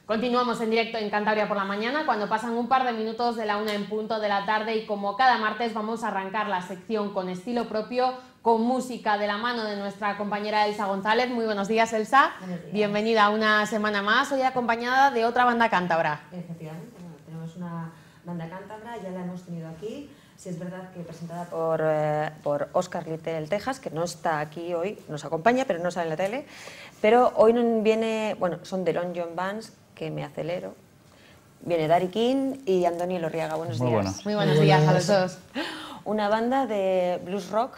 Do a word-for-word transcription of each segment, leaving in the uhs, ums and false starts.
Continuamos en directo en Cantabria por la mañana, cuando pasan un par de minutos de la una en punto de la tarde, y como cada martes vamos a arrancar la sección con estilo propio, con música de la mano de nuestra compañera Elsa González. Muy buenos días, Elsa. Buenos días. Bienvenida una semana más, hoy acompañada de otra banda cántabra. Efectivamente, bueno, tenemos una banda cántabra, ya la hemos tenido aquí. Sí, es verdad que presentada por, eh, por Oscar Little Texas, que no está aquí hoy, nos acompaña, pero no sale en la tele. Pero hoy no viene, bueno, son The Long John Bands, que me acelero. Viene Dari King y Andoni Elorriaga. Buenos Muy días. buenos. Muy buenos días a los dos. Una banda de blues rock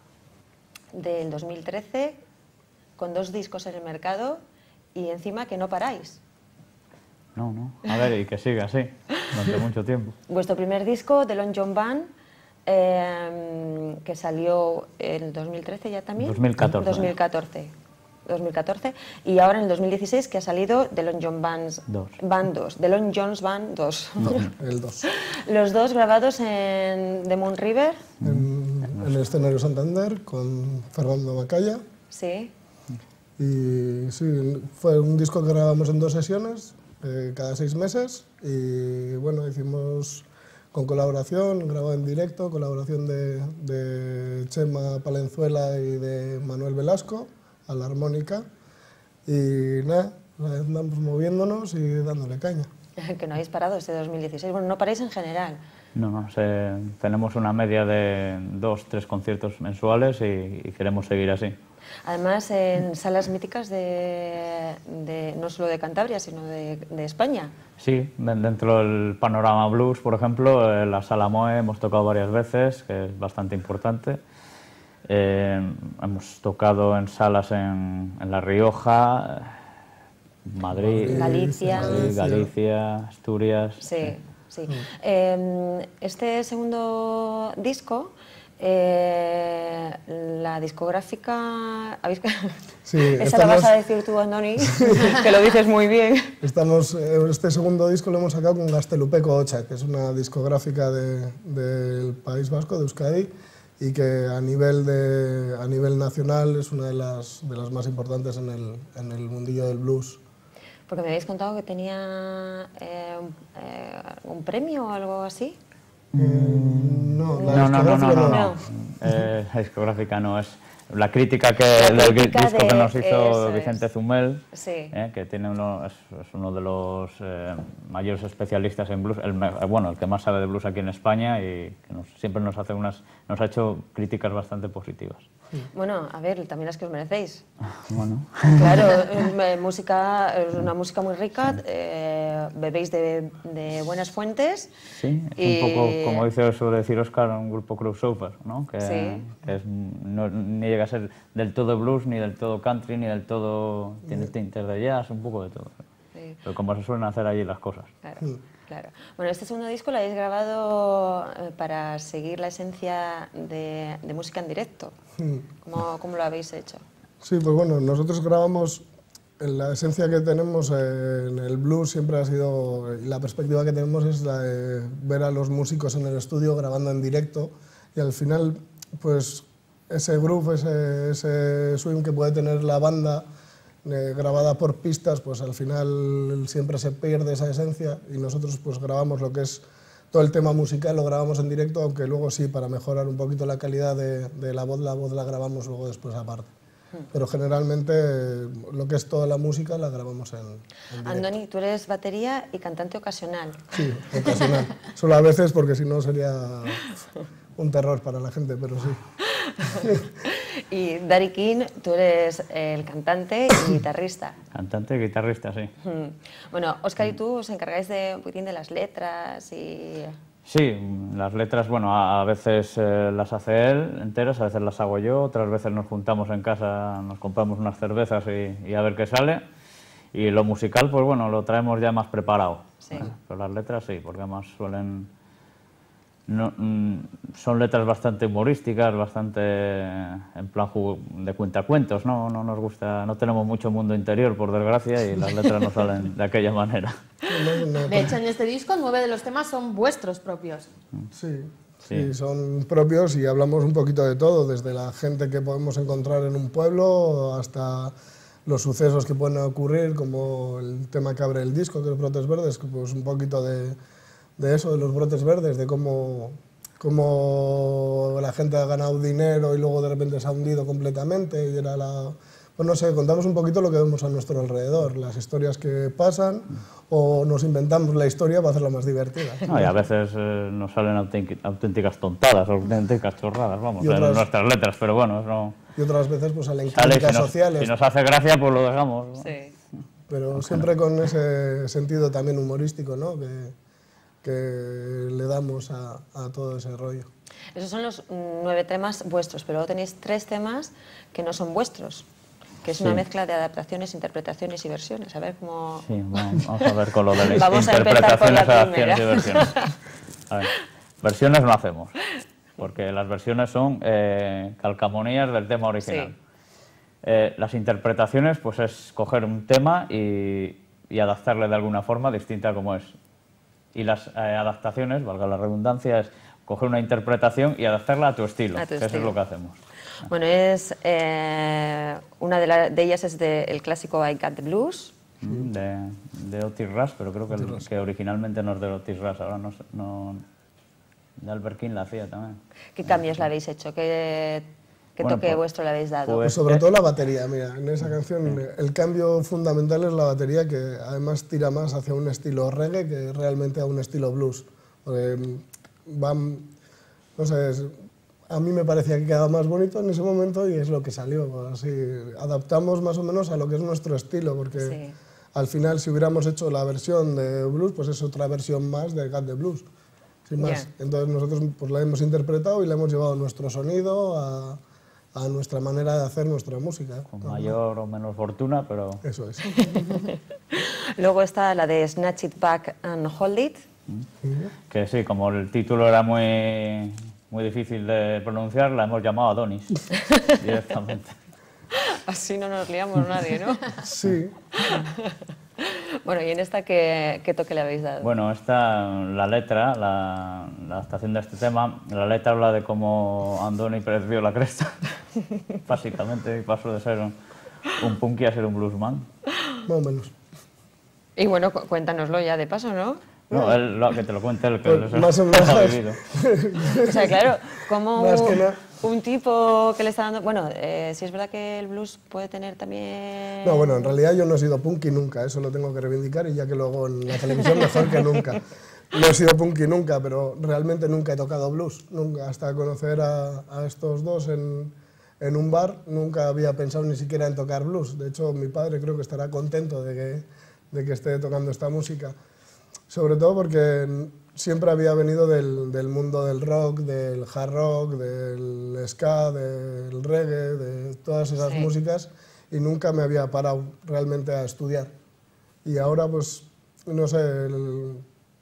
del dos mil trece, con dos discos en el mercado y encima que no paráis. No, no. A ver, y que siga así, durante mucho tiempo. Vuestro primer disco, The Long John Band, eh, que salió en dos mil trece ya también. dos mil catorce. dos mil catorce. dos mil catorce. Y ahora en el dos mil dieciséis que ha salido The Long John Bands Dos. Band dos. The Long John's Band dos. No, el dos. Los dos grabados en The Moon River. En, en el escenario Santander con Fernando Macaya. Sí. Y sí, fue un disco que grabamos en dos sesiones, eh, cada seis meses. Y bueno, hicimos con colaboración, grabado en directo, colaboración de, de Chema Palenzuela y de Manuel Velasco a la armónica. Y nada, andamos moviéndonos y dándole caña. Que no habéis parado este dos mil dieciséis. Bueno, no paráis en general. No, no, se, tenemos una media de dos, tres conciertos mensuales y, y queremos seguir así. Además, en salas míticas de, de no solo de Cantabria, sino de, de España. Sí, dentro del panorama blues, por ejemplo, en la Sala Moe hemos tocado varias veces, que es bastante importante. Eh, hemos tocado en salas en, en La Rioja, Madrid, Galicia. Madrid, Galicia, Asturias. Sí, sí. sí. Eh, este segundo disco, eh, la discográfica... ¿habéis... Sí, Esa estamos, la vas a decir tú, Andoni, que lo dices muy bien. Estamos, este segundo disco lo hemos sacado con Gaztelupeco Ocha, que es una discográfica de, del País Vasco, de Euskadi, y que a nivel, de, a nivel nacional es una de las, de las más importantes en el, en el mundillo del blues. Porque me habéis contado que tenía eh, eh, un premio o algo así. Mm, no, la No, no, no, no, no, discográfica no. Eh, la discográfica no es. La crítica que La del crítica disco de- que nos hizo eso Vicente es. Zumel, Sí. eh, que tiene uno, es, es uno de los eh, mayores especialistas en blues, el, me- bueno, el que más sabe de blues aquí en España, y que nos, siempre nos hace unas, nos ha hecho críticas bastante positivas. Bueno, a ver, también las que os merecéis. Bueno. Claro, eh, música, es una música muy rica, eh, bebéis de, de buenas fuentes. Sí, es y... un poco, como dice, suele decir Oscar, un grupo crossover, ¿no? Que, Sí. que es, no, ni llega a ser del todo blues, ni del todo country, ni del todo... Tiene tintes de jazz, un poco de todo. Sí. Pero como se suelen hacer allí las cosas. Claro, claro. Bueno, este segundo disco lo habéis grabado eh, para seguir la esencia de, de música en directo. ¿Cómo, ¿Cómo lo habéis hecho? Sí, pues bueno, nosotros grabamos, la esencia que tenemos en el blues siempre ha sido, y la perspectiva que tenemos es la de ver a los músicos en el estudio grabando en directo, y al final, pues ese groove, ese, ese swing que puede tener la banda eh, grabada por pistas, pues al final siempre se pierde esa esencia, y nosotros pues grabamos lo que es todo el tema musical, lo grabamos en directo, aunque luego sí, para mejorar un poquito la calidad de, de la voz, la voz la grabamos luego después aparte. Pero generalmente lo que es toda la música la grabamos en, en directo. Andoni, tú eres batería y cantante ocasional. Sí, ocasional. Solo a veces, porque si no sería un terror para la gente, pero sí. Y Dari King, tú eres el cantante y guitarrista. Cantante, guitarrista, sí. Bueno, Óscar y tú os encargáis de un poquitín de las letras y... Sí, las letras, bueno, a, a veces eh, las hace él enteras, a veces las hago yo, otras veces nos juntamos en casa, nos compramos unas cervezas y, y a ver qué sale. Y lo musical, pues bueno, lo traemos ya más preparado. Sí. ¿eh? Pero las letras sí, porque además suelen... No, mm, son letras bastante humorísticas, bastante eh, en plan jugo- de cuentacuentos, ¿no? No nos gusta, no tenemos mucho mundo interior, por desgracia, y las letras no salen de aquella manera. No, no, De hecho, en este disco, nueve de los temas son vuestros propios. Sí, Sí. sí, son propios y hablamos un poquito de todo, desde la gente que podemos encontrar en un pueblo hasta los sucesos que pueden ocurrir, como el tema que abre el disco, que es Brotes Verdes, que pues un poquito de, de eso, de los brotes verdes, de cómo, cómo la gente ha ganado dinero y luego de repente se ha hundido completamente, y era la... Pues no sé, contamos un poquito lo que vemos a nuestro alrededor, las historias que pasan, o nos inventamos la historia para hacerla más divertida. No, y a veces eh, nos salen auténticas tontadas, auténticas chorradas, vamos, otras, en nuestras letras, pero bueno, no... Y otras veces pues salen sale, críticas si nos, sociales. Si nos hace gracia, pues lo dejamos, ¿no? Sí. Pero siempre con ese sentido también humorístico, ¿no?, que, que le damos a, a todo ese rollo. Esos son los nueve temas vuestros, pero luego tenéis tres temas que no son vuestros, que es sí. una mezcla de adaptaciones, interpretaciones y versiones. A ver cómo... Sí, vamos, vamos a ver con lo de las vamos interpretaciones, adaptaciones y versiones. A ver, versiones no hacemos, porque las versiones son eh, calcamonías del tema original. Sí. Eh, las interpretaciones, pues es coger un tema y, y adaptarle de alguna forma distinta a como es. Y las eh, adaptaciones, valga la redundancia, es coger una interpretación y adaptarla a tu estilo, a tu que estilo. Eso es lo que hacemos. Bueno, es, eh, una de, la, de ellas es del de clásico I Got the Blues. De, de Otis Rush, pero creo que, el, que originalmente no es de Otis Rush, ahora no, no de Albert King la hacía también. ¿Qué cambios le habéis hecho? ¿Qué, qué bueno, toque pues, vuestro le habéis dado? Pues sobre todo la batería, mira, en esa canción sí. el cambio fundamental es la batería, que además tira más hacia un estilo reggae que realmente a un estilo blues. Porque van, no sé, es, a mí me parecía que quedaba más bonito en ese momento y es lo que salió. Pues así, adaptamos más o menos a lo que es nuestro estilo, porque sí. al final si hubiéramos hecho la versión de blues, pues es otra versión más de Got the Blues. Sin más. Yeah. Entonces nosotros pues, la hemos interpretado y le hemos llevado nuestro sonido a, a nuestra manera de hacer nuestra música. Con mayor o menos fortuna, pero... Eso es. Luego está la de Snatch It Back and Hold It. Mm. Que sí, como el título era muy, muy difícil de pronunciar, la hemos llamado Adonis directamente. Así no nos liamos nadie, ¿no? Sí. Bueno, ¿y en esta qué, qué toque le habéis dado? Bueno, esta, la letra, la, la adaptación de este tema, la letra habla de cómo Andoni perdió la cresta, básicamente, y pasó de ser un, un punky a ser un bluesman. Más o menos. Y bueno, cu cuéntanoslo ya de paso, ¿no? No, él, lo, que te lo cuente él, que pues, lo más o menos. Ha vivido. O sea, claro, como un, un tipo que le está dando... Bueno, eh, si es verdad que el blues puede tener también... No, bueno, en realidad yo no he sido punky nunca, eso lo tengo que reivindicar, y ya que luego en la televisión mejor que nunca. No he sido punky nunca, pero realmente nunca he tocado blues, nunca. Hasta conocer a, a estos dos en, en un bar, nunca había pensado ni siquiera en tocar blues. De hecho, mi padre creo que estará contento de que, de que esté tocando esta música. Sobre todo porque siempre había venido del, del mundo del rock, del hard rock, del ska, del reggae, de todas esas sí. músicas, y nunca me había parado realmente a estudiar. Y ahora, pues, no sé, el,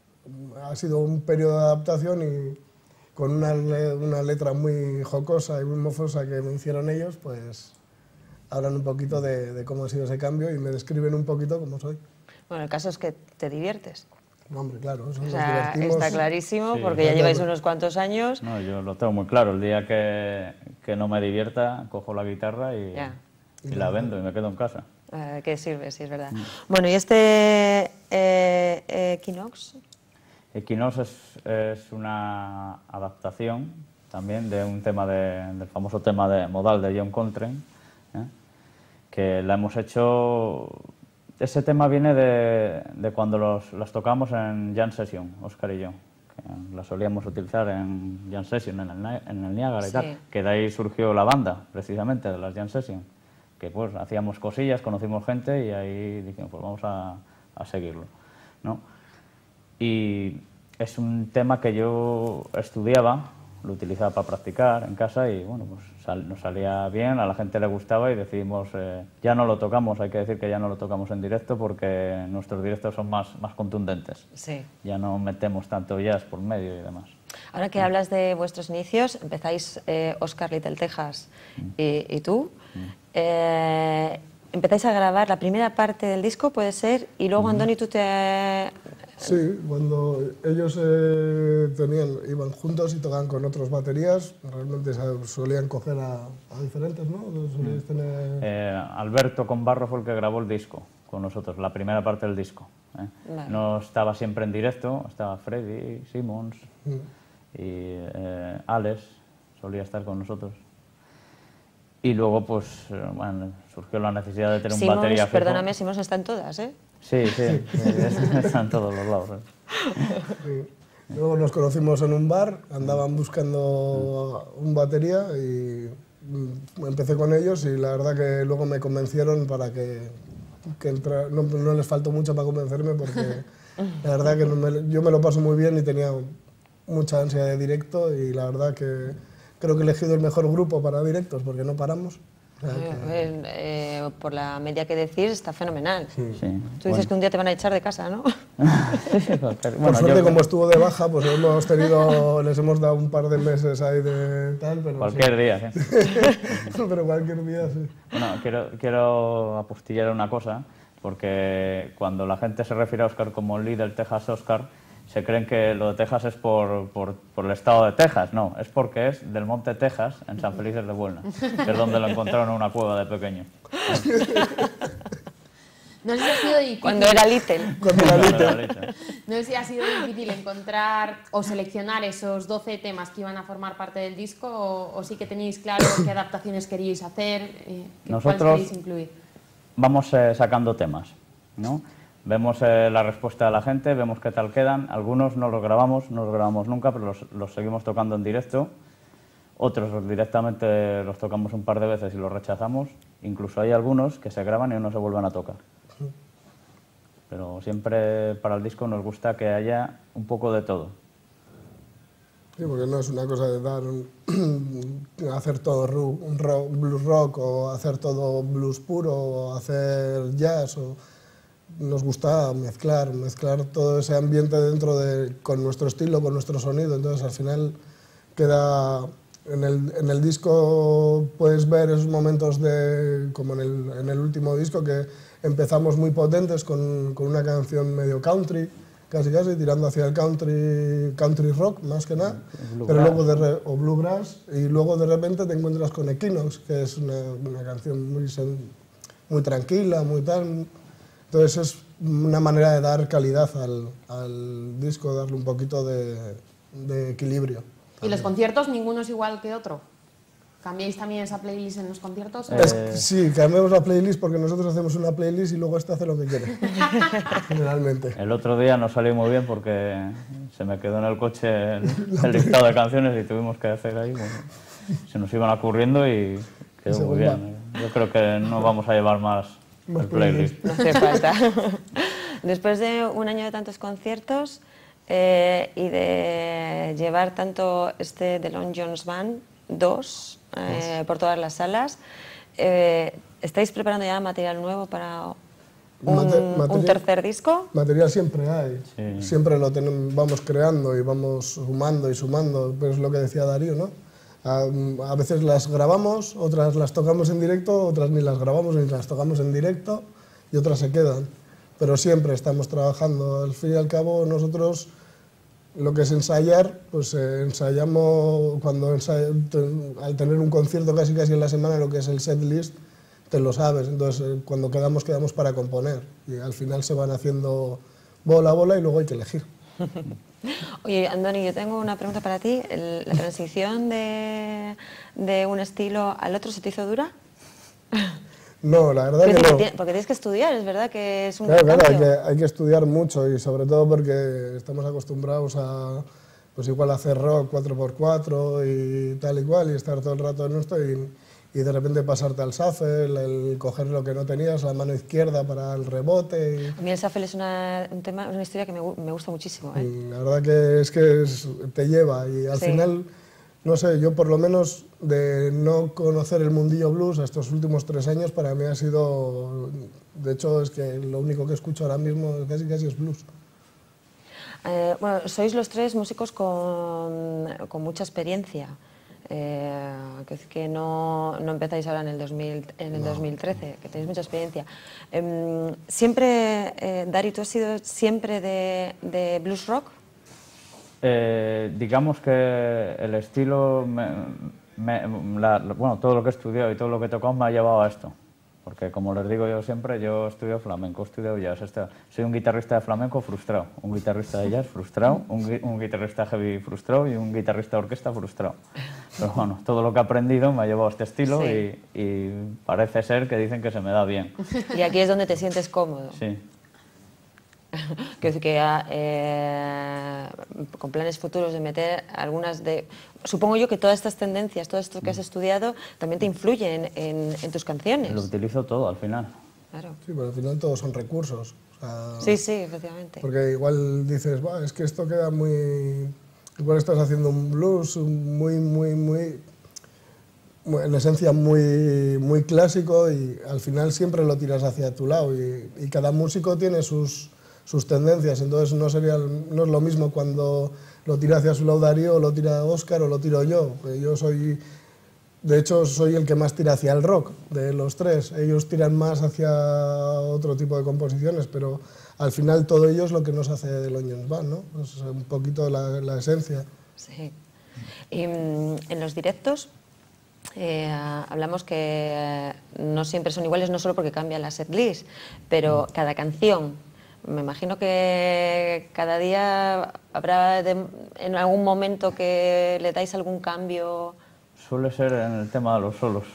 ha sido un periodo de adaptación y con una, una letra muy jocosa y muy mofosa que me hicieron ellos, pues hablan un poquito de, de cómo ha sido ese cambio y me describen un poquito cómo soy. Bueno, el caso es que te diviertes. Hombre, claro, eso o sea, nos divertimos. Está clarísimo, sí, porque ya lleváis unos cuantos años. No, yo lo tengo muy claro. El día que, que no me divierta, cojo la guitarra y, y, y la vendo y me quedo en casa. Uh, ¿Qué sirve? Sí, es verdad. Mm. Bueno, ¿y este eh, Equinox? Equinox es, es una adaptación también de un tema de, del famoso tema de Modal de John Coltrane, ¿eh? que la hemos hecho... Ese tema viene de, de cuando los, las tocamos en Jam Session, Óscar y yo, que la solíamos utilizar en Jam Session, en el, en el Niágara y sí. tal, que de ahí surgió la banda, precisamente, de las Jam Session, que pues hacíamos cosillas, conocimos gente y ahí dijimos, pues vamos a, a seguirlo, ¿no? Y es un tema que yo estudiaba, lo utilizaba para practicar en casa y bueno, pues sal, nos salía bien, a la gente le gustaba y decidimos, eh, ya no lo tocamos, hay que decir que ya no lo tocamos en directo porque nuestros directos son más, más contundentes. Sí. Ya no metemos tanto jazz por medio y demás. Ahora que sí. hablas de vuestros inicios, empezáis eh, Óscar Little Texas mm. y, y tú. Mm. Eh, empezáis a grabar la primera parte del disco, puede ser, y luego, Andoni, tú te... Sí, cuando ellos eh, tenían, iban juntos y tocaban con otros baterías, realmente solían coger a, a diferentes, ¿no? Solíais tener... Eh, Alberto Combarro fue el que grabó el disco con nosotros, la primera parte del disco. ¿eh? Vale. No estaba siempre en directo, estaba Freddy, Simmons Mm. y eh, Alex solía estar con nosotros. Y luego, pues, eh, bueno, surgió la necesidad de tener un Simons, batería fijo. perdóname, Simons está en todas, ¿eh? Sí, sí, sí, están todos los lados. ¿eh? Sí. Luego nos conocimos en un bar, andaban buscando un batería y mm, empecé con ellos y la verdad que luego me convencieron para que, que entra, no, no les faltó mucho para convencerme porque la verdad que no me, yo me lo paso muy bien y tenía mucha ansia de directo y la verdad que creo que he elegido el mejor grupo para directos porque no paramos. O sea que... Eh, eh, por la media que decís, está fenomenal. Sí, Tú dices bueno. que un día te van a echar de casa, ¿no? Bueno, Por suerte, yo- como estuvo de baja, pues hemos tenido, les hemos dado un par de meses ahí de tal, pero Cualquier sí. día, sí. Pero cualquier día, sí. Bueno, quiero, quiero apostillar una cosa, porque cuando la gente se refiere a Óscar como Little Texas Óscar, se creen que lo de Texas es por, por, por el estado de Texas. No, es porque es del Monte Texas, en San Felices de Buelna, que es donde lo encontraron en una cueva de pequeño. No sé si ha sido difícil, Cuando era Little. Cuando la Cuando lite. era leche. no sé si ha sido difícil encontrar o seleccionar esos doce temas que iban a formar parte del disco o, o sí que teníais claro qué adaptaciones queríais hacer, eh, qué- cuáles Nosotros- queréis incluir. Vamos eh, sacando temas, ¿no? Vemos eh, la respuesta de la gente, vemos qué tal quedan. Algunos no los grabamos, no los grabamos nunca, pero los, los seguimos tocando en directo. Otros directamente los tocamos un par de veces y los rechazamos. Incluso hay algunos que se graban y no se vuelven a tocar. Pero siempre para el disco nos gusta que haya un poco de todo. Sí, porque no es una cosa de dar un- hacer todo ru- un rock, blues rock o hacer todo blues puro o hacer jazz. O, nos gusta mezclar, mezclar todo ese ambiente dentro de, con nuestro estilo, con nuestro sonido. Entonces al final queda... En el, en el disco puedes ver esos momentos de, como en el, en el último disco, que empezamos muy potentes con, con una canción medio country, casi casi tirando hacia el country, country rock más que nada, pero luego de re- o bluegrass, y luego de repente te encuentras con Equinox, que es una, una canción muy, sen- muy tranquila, muy tal. Entonces es una manera de dar calidad al, al disco, darle un poquito de, de equilibrio. ¿Y los conciertos ninguno es igual que otro? ¿Cambiáis también esa playlist en los conciertos? Eh, Es que sí, cambiamos la playlist porque nosotros hacemos una playlist y luego este hace lo que quiere, generalmente. El otro día no salió muy bien porque se me quedó en el coche el, el listado de canciones y tuvimos que hacer ahí. Bueno, se nos iban ocurriendo y quedó muy Segunda. bien. Yo creo que no vamos a llevar más Más el playlist. No hace falta. Después de un año de tantos conciertos eh, y de llevar tanto este The Long John's Band dos eh, por todas las salas, eh, ¿estáis preparando ya material nuevo para un, Mate- un material- tercer disco? Material siempre hay, Sí. siempre lo tenemos, vamos creando y vamos sumando y sumando, pero es lo que decía Darío, ¿no? A, a veces las grabamos, otras las tocamos en directo, otras ni las grabamos ni las tocamos en directo y otras se quedan. Pero siempre estamos trabajando. Al fin y al cabo, nosotros lo que es ensayar, pues eh, ensayamos cuando ensay- te- al tener un concierto casi casi en la semana, lo que es el set list, te lo sabes. Entonces, eh, cuando quedamos, quedamos para componer. Y al final se van haciendo bola a bola y luego hay que elegir. Oye, Andoni, yo tengo una pregunta para ti. El- ¿La transición de, de un estilo al otro se te hizo dura? No, la verdad Quiero que decir, no. ti- Porque tienes que estudiar, es verdad que es un Claro, gran claro, hay cambio. que, hay que estudiar mucho y sobre todo porque estamos acostumbrados a, pues igual hacer rock cuatro por cuatro y tal y cual y estar todo el rato en esto y, y de repente pasarte al shuffle, el coger lo que no tenías, la mano izquierda para el rebote. Y, A mí el shuffle es una, un tema, una historia que me, gu- me gusta muchísimo. ¿eh? y la verdad que es que es- te lleva y al Sí. final, no sé, yo por lo menos de no conocer el mundillo blues estos últimos tres años para mí ha sido, de hecho es que lo único que escucho ahora mismo casi casi es blues. Eh, bueno, sois los tres músicos con, con mucha experiencia. Eh, que, que no, no empezáis ahora en el, dos mil, en el No. dos mil trece, que tenéis mucha experiencia. Eh, siempre, eh, Dari, ¿tú has sido siempre de, de blues rock? Eh, digamos que el estilo, me, me, la, bueno, todo lo que he estudiado y todo lo que he tocado me ha llevado a esto. Porque como les digo yo siempre, yo estudio flamenco, he estudiado jazz. Este, soy un guitarrista de flamenco frustrado, un guitarrista de jazz frustrado, un, un guitarrista heavy frustrado y un guitarrista de orquesta frustrado. Pero bueno, todo lo que he aprendido me ha llevado a este estilo Sí. y, y parece ser que dicen que se me da bien. Y aquí es donde te sientes cómodo. Sí. Quiero decir que eh, con planes futuros de meter algunas de... Supongo yo que todas estas tendencias, todo esto que has estudiado, también te influyen en, en tus canciones. Lo utilizo todo al final. Claro. Sí, pero al final todos son recursos. O sea, Sí, sí, efectivamente. Porque igual dices, "Buah, es que esto queda muy... Igual estás haciendo un blues muy, muy, muy... muy- en esencia muy, muy clásico y al final siempre lo tiras hacia tu lado y, y cada músico tiene sus, sus tendencias, entonces no, sería, no es lo mismo cuando lo tira hacia su lado Darío o lo tira Óscar o lo tiro yo. Yo soy... De hecho, soy el que más tira hacia el rock de los tres. Ellos tiran más hacia otro tipo de composiciones, pero al final todo ello es lo que nos hace de Onions Band, ¿no? Es un poquito la, la esencia. Sí. Y, mm, en los directos eh, hablamos que no siempre son iguales, no solo porque cambia la setlist, pero cada canción. Me imagino que cada día habrá de- en algún momento que le dais algún cambio. Suele ser en el tema de los solos.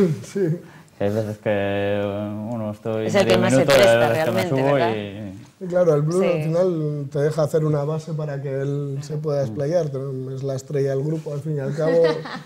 Sí. Que hay veces que uno estoy Es el medio que más se minuto, presta hay veces que realmente, me subo ¿verdad? y... Y claro, el blues Sí. al final te deja hacer una base para que él se pueda explayar. Es la estrella del grupo, al fin y al cabo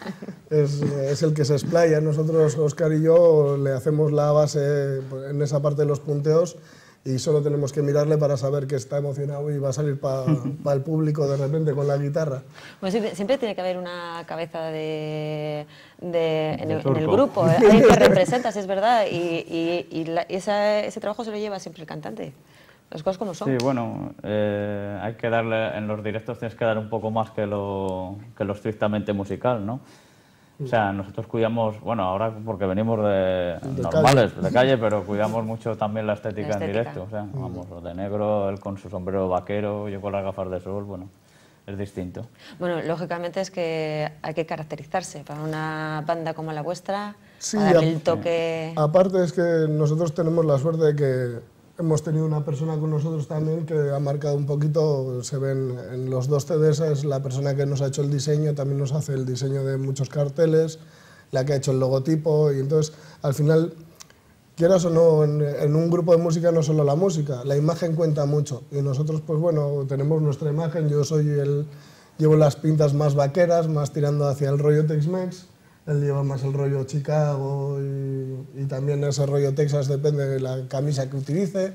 es, es el que se explaya. Nosotros, Óscar y yo, le hacemos la base en esa parte de los punteos y solo tenemos que mirarle para saber que está emocionado y va a salir para el público de repente con la guitarra. Bueno, siempre, siempre tiene que haber una cabeza de, de- en, De el, en el turco. grupo, ¿eh? Alguien que representas, es verdad, y, y- y la- y esa- ese trabajo se lo lleva siempre el cantante. Las cosas como son. Sí, bueno, eh, hay que darle, en los directos tienes que dar un poco más que lo, que lo estrictamente musical, ¿no? O sea, nosotros cuidamos, bueno, ahora porque venimos de, De normales, calle. de calle, pero cuidamos mucho también la estética, La en estética. directo. O sea, vamos, lo de negro, él con su sombrero vaquero, yo con las gafas de sol, bueno, es distinto. Bueno, lógicamente es que hay que caracterizarse para una banda como la vuestra, Sí, para darle a- el toque. Aparte es que nosotros tenemos la suerte de que hemos tenido una persona con nosotros también que ha marcado un poquito, se ven en los dos C Ds, es la persona que nos ha hecho el diseño, también nos hace el diseño de muchos carteles, la que ha hecho el logotipo y entonces al final, quieras o no, en, en un grupo de música no solo la música, la imagen cuenta mucho y nosotros pues bueno, tenemos nuestra imagen, yo soy el, llevo las pintas más vaqueras, más tirando hacia el rollo Tex-Mex. Él lleva más el rollo Chicago y, y también ese rollo Texas, depende de la camisa que utilice.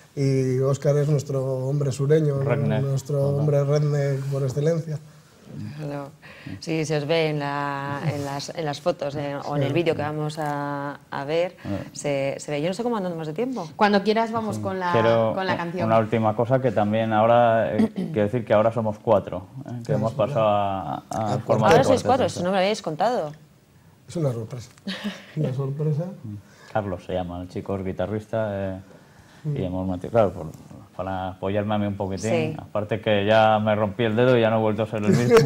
Y Óscar es nuestro hombre sureño, ¿no? Redneck. Nuestro hombre redneck por excelencia. No. Sí, se os ve en, la- en las, en las fotos eh, o en el vídeo que vamos a, a ver, se, se ve. Yo no sé cómo andamos más de tiempo. Cuando quieras vamos con la, Quiero con la canción. una última cosa que también ahora, eh, quiero decir que ahora somos cuatro, ¿eh? Que hemos pasado a, a formar Ahora el sois cuarteto, cuatro, sí. eso no me lo habéis contado. Es una sorpresa. Una sorpresa. Carlos se llama, el chico es guitarrista eh, y hemos metido, claro, por- para apoyarme a mí un poquitín. Sí. Aparte que ya me rompí el dedo y ya no he vuelto a ser el mismo.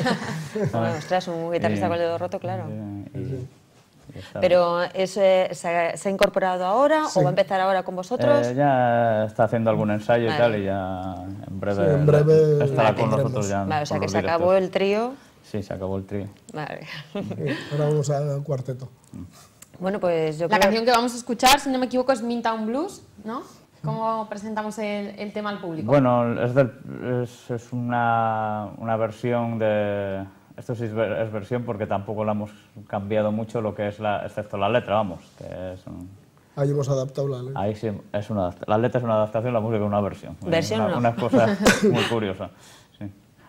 Bueno, ostras, un guitarrista Y- con el dedo roto, claro. y- y- y está Pero ¿eso eh, se, ha, se ha incorporado ahora Sí. o va a empezar ahora con vosotros? Eh, ya está haciendo algún ensayo Vale. y tal y ya en breve, Sí, en breve estará lo con tendremos. nosotros ya. Vale, o sea con que los se acabó directos. el trío. Sí, se acabó el trío. Vale. Sí, ahora vamos al cuarteto. Bueno, pues yo La creo... canción que vamos a escuchar, si no me equivoco, es Mintown Blues, ¿no? ¿Cómo presentamos el, el tema al público? Bueno, es, del- es, es una, una versión de... Esto sí es, ver- es versión porque tampoco la hemos cambiado mucho lo que es la... excepto la letra, vamos. Que es un- Ahí hemos adaptado la letra. ahí sí, es una, adapta- la letra es una adaptación, la música es una versión. Versión una, no. una cosa muy curiosa. Sí.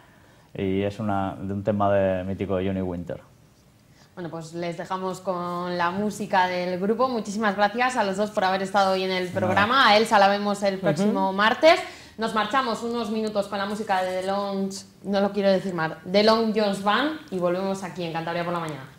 Y es una, de un tema de, mítico de Johnny Winter. Bueno, pues les dejamos con la música del grupo. Muchísimas gracias a los dos por haber estado hoy en el programa. A Elsa la vemos el próximo martes. Nos marchamos unos minutos con la música de The Long, no lo quiero decir mal, The Long Jones Band y volvemos aquí en Cantabria por la Mañana.